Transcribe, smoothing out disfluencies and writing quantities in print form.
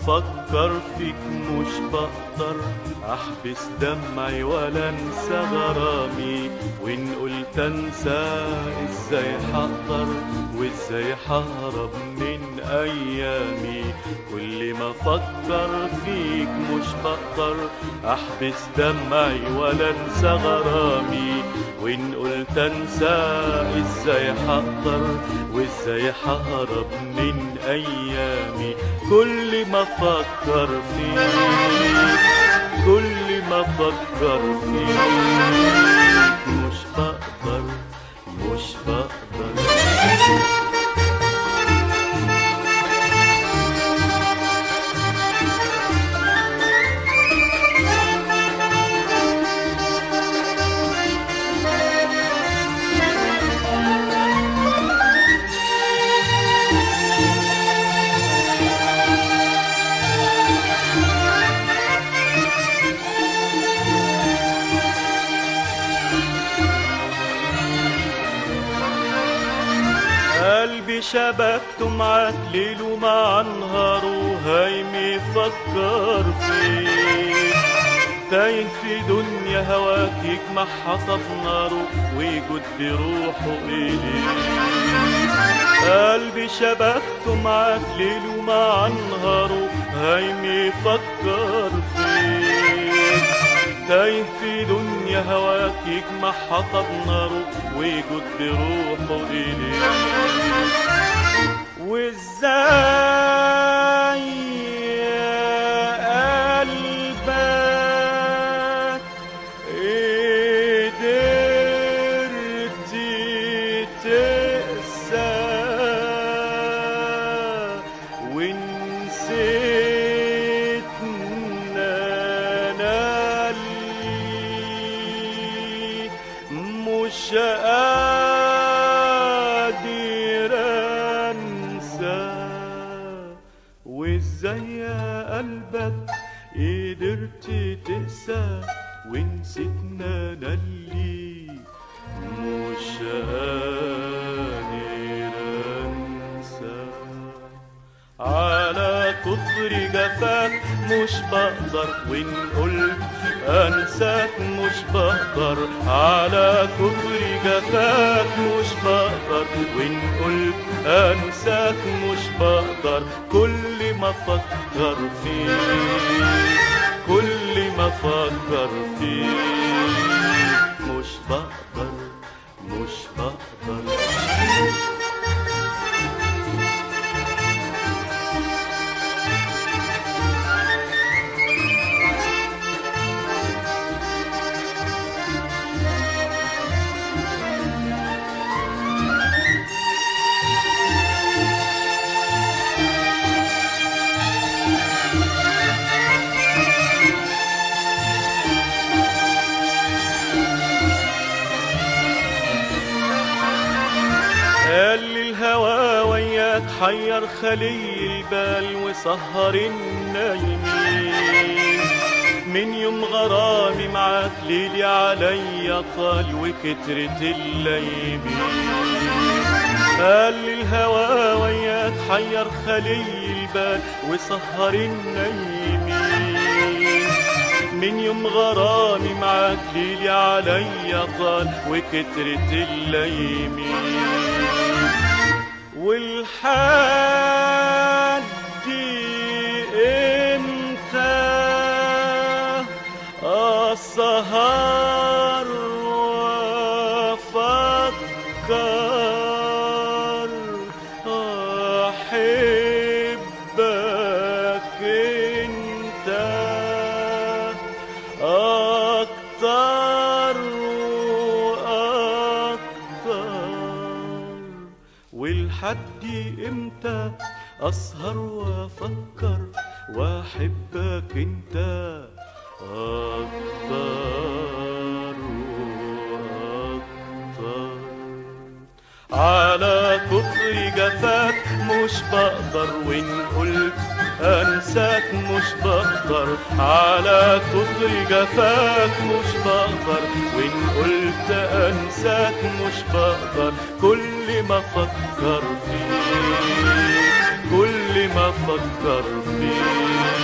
افكر فيك مش بقدر احبس دمعي ولا انسى غرامي، وان قلت انسى ازاي هقدر وازاي ههرب من ايامي. كل ما افكر فيك مش بقدر احبس دمعي ولا انسى غرامي، وان قلت انسى ازاي هقدر وازاي ههرب من ايامي. كل ما افكر فيك كل ما افكر فيك مش بقدر مش بقدر. قلبي شبكته معاك ليل ومع نهاره، هايم يفكر فيك تايه في دنيا هواك يجمع حطب ناره ويجود بروحه إليك. قلبي شبكته معاك ليل ومع نهاره، هايم يفكر فيك تايه في دنيا هواك يجمع حطب ناره ويجود بروحه إليك. وازاي يا قلبك قدرت تقسى ونسيتنا انا اللي مش قادر انسى. وازاي يا قلبك قدرت تقسى ونسيتنا انا اللي مش قادر انسى. على كتر جفاك مش بقدر وان قلت انساك مش بقدر. على كتر جفاك مش بقدر وان قلت انساك مش بقدر. كل ما افكر فيك كل ما افكر فيك مش بقدر مش بقدر. قال الهوى وياك حير خلي البال وسهر النايمين. من يوم غرامي معاك ليلي عليا طال وكترت الليمين. قال الهوى وياك حير خلي البال وسهر النايمين. من يوم غرامي معاك ليلي عليا طال وكترت الليمين. والحد امتى اسهر وافكر احبك انت اكتر واكتر. والحد امتى اسهر وافكر واحبك انت اكتر واكتر. على كتر جفاك مش بقدر وان قلت انساك مش بقدر. على كتر جفاك مش بقدر وان قلت انساك مش بقدر. كل ما افكر فيك كل ما فكر فيه.